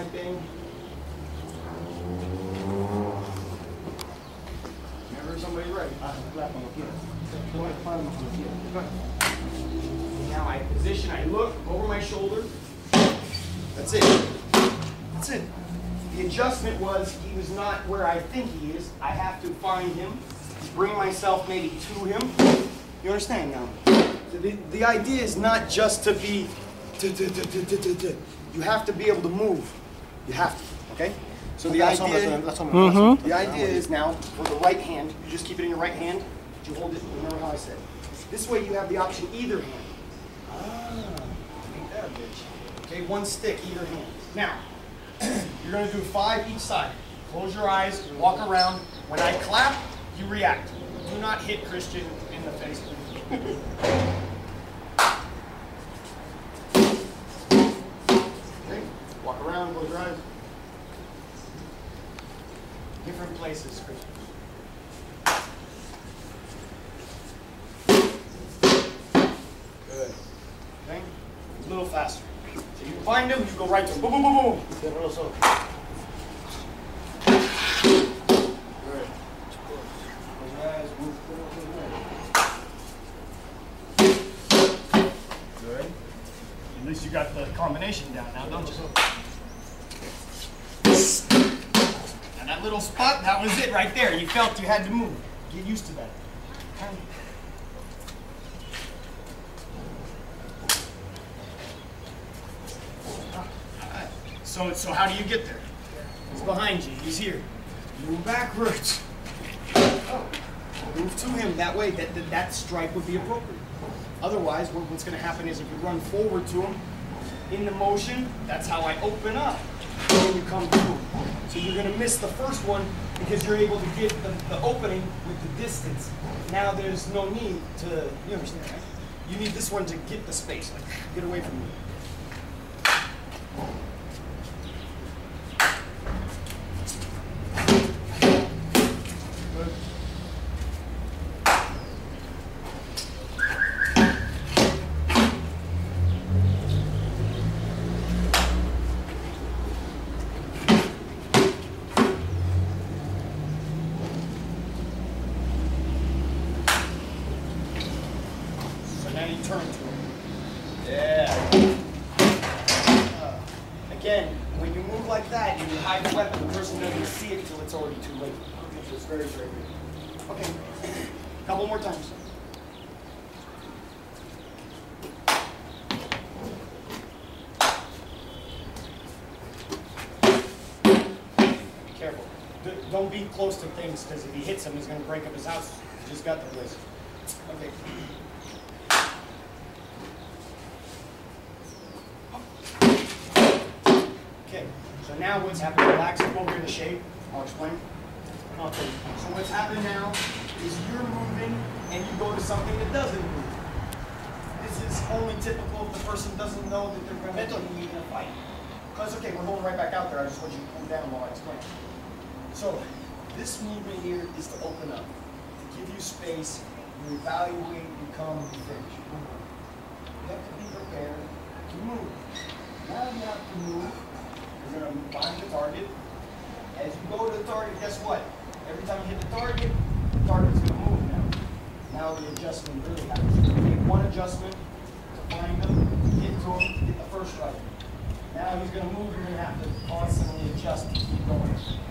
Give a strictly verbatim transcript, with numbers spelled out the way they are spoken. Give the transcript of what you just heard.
thing. Whenever somebody's ready. Now I position, I look over my shoulder. That's it. That's it. The adjustment was he was not where I think he is. I have to find him, bring myself maybe to him. You understand now? So the, the idea is not just to be, to, to, to, to, to, to. You have to be able to move. You have to, okay? So the idea, mm-hmm. the idea is now, for the right hand, you just keep it in your right hand, you hold it, remember how I said. This way you have the option either hand. Ah, ain't that a bitch. Okay, one stick, either hand. Now, you're gonna do five each side. Close your eyes, walk around. When I clap, you react. Do not hit Christian in the face. Okay, walk around, close your eyes. Different places, Christian. Good. Okay, a little faster. So you find him, you go right to him. Boom, boom, boom, boom. Good. Good. At least you got the combination down now, don't you? And that little spot, that was it right there. You felt you had to move. Get used to that. So, so how do you get there? He's behind you. He's here. Move backwards. Oh. Move to him. That way, that, that, that strike would be appropriate. Otherwise, what, what's going to happen is if you run forward to him, in the motion, that's how I open up. And then you come through. So you're going to miss the first one because you're able to get the, the opening with the distance. Now there's no need to, you understand, right? You need this one to get the space. Like, get away from me. Now you turn to him. Yeah. Uh, again, when you move like that and you hide the weapon, the person doesn't see it until it's already too late. So it's very, very good. Okay. Couple more times. Careful. D don't be close to things, because if he hits him, he's going to break up his house. He just got the place. Okay. Okay, so now what's happening, relax over in the shape, I'll explain. Okay, so what's happening now is you're moving and you go to something that doesn't move. This is only typical if the person doesn't know that they're going to be in a fight. Because, okay, we're going right back out there, I just want you to cool down while I explain. So, this movement here is to open up, to give you space, you evaluate, you come, you finish. You have to be prepared to move. Now you have to move. You're going to find the target. As you go to the target, guess what? Every time you hit the target, the target's going to move now. Now the adjustment really happens. You make one adjustment to find them, get to him, get the first strike. Now he's going to move, you're going to have to constantly adjust to keep going.